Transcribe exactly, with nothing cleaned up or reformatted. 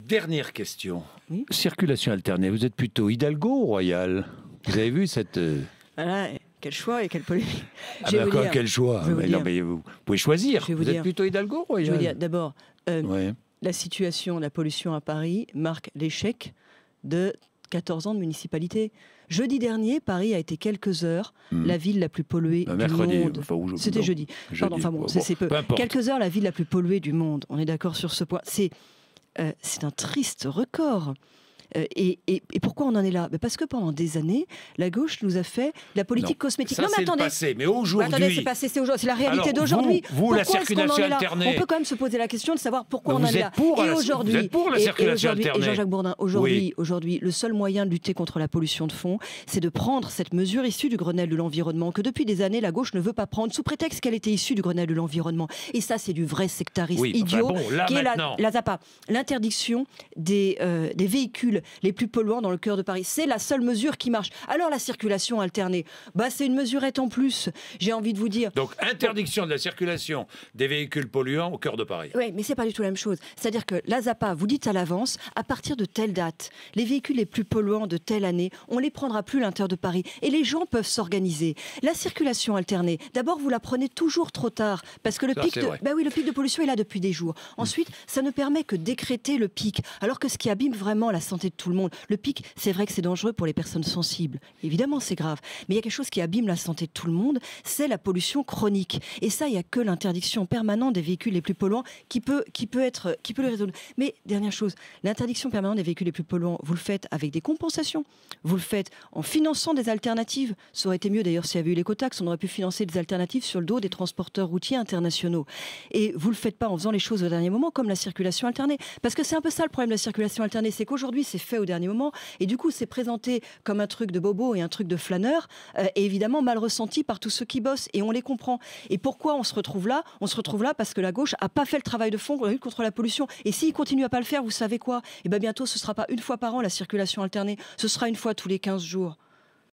Dernière question. Oui. Circulation alternée, vous êtes plutôt Hidalgo ou Royal? Vous avez vu cette... Euh... Voilà, quel choix et quelle polémique. Ah ben quoi, quel choix? Mais non, mais vous pouvez choisir. Vous, vous êtes plutôt Hidalgo ou Royal? Je veux dire, d'abord, euh, ouais. la situation de la pollution à Paris marque l'échec de quatorze ans de municipalité. Jeudi dernier, Paris a été quelques heures mmh. la ville la plus polluée bah, du mercredi, monde. Enfin, C'était jeudi. jeudi. Pardon, enfin bon, bon c'est peu. peu quelques heures la ville la plus polluée du monde. On est d'accord sur ce point. C'est euh, c'est un triste record. Euh, et, et, et pourquoi on en est là? ben Parce que pendant des années, la gauche nous a fait la politique non, cosmétique. Ça, non, mais attendez. Le passé, mais aujourd'hui. Attendez, c'est passé, c'est aujourd'hui. C'est la réalité d'aujourd'hui. Vous, vous la circulation alternée. On peut quand même se poser la question de savoir pourquoi mais on en est là. Pour et aujourd'hui, vous êtes pour la circulation alternée. Et Jean-Jacques Bourdin, aujourd'hui, oui. aujourd'hui, le seul moyen de lutter contre la pollution de fond, c'est de prendre cette mesure issue du Grenelle de l'environnement que depuis des années la gauche ne veut pas prendre, sous prétexte qu'elle était issue du Grenelle de l'environnement. Et ça, c'est du vrai sectarisme oui, idiot, enfin bon, là, qui est la, la ZAPA, l'interdiction des, euh, des véhicules les plus polluants dans le cœur de Paris. C'est la seule mesure qui marche. Alors la circulation alternée, bah c'est une mesurette en plus. J'ai envie de vous dire. Donc interdiction de la circulation des véhicules polluants au cœur de Paris. Oui, mais c'est pas du tout la même chose. C'est-à-dire que la ZAPA, vous dites à l'avance, à partir de telle date, les véhicules les plus polluants de telle année, on les prendra plus à l'intérieur de Paris. Et les gens peuvent s'organiser. La circulation alternée, d'abord vous la prenez toujours trop tard, parce que le ça, pic de, vrai. bah oui, le pic de pollution est là depuis des jours. Ensuite, ça ne permet que d'écréter le pic. Alors que ce qui abîme vraiment la santé de tout le monde, le pic, c'est vrai que c'est dangereux pour les personnes sensibles. Évidemment, c'est grave. Mais il y a quelque chose qui abîme la santé de tout le monde, c'est la pollution chronique. Et ça, il n'y a que l'interdiction permanente des véhicules les plus polluants qui peut, qui peut, être, qui peut le résoudre. Mais, dernière chose, l'interdiction permanente des véhicules les plus polluants, vous le faites avec des compensations. Vous le faites en finançant des alternatives. Ça aurait été mieux d'ailleurs s'il y avait eu l'écotaxe. On aurait pu financer des alternatives sur le dos des transporteurs routiers internationaux. Et vous ne le faites pas en faisant les choses au dernier moment, comme la circulation alternée. Parce que c'est un peu ça le problème de la circulation alternée, c'est qu'aujourd'hui, c'est fait au dernier moment. Et du coup, c'est présenté comme un truc de bobo et un truc de flâneur, euh, et évidemment mal ressenti par tous ceux qui bossent, et on les comprend. Et pourquoi on se retrouve là? On se retrouve là parce que la gauche a pas fait le travail de fond contre la pollution. Et s'il continue à pas le faire, vous savez quoi? Et bien bientôt, ce sera pas une fois par an la circulation alternée, ce sera une fois tous les quinze jours.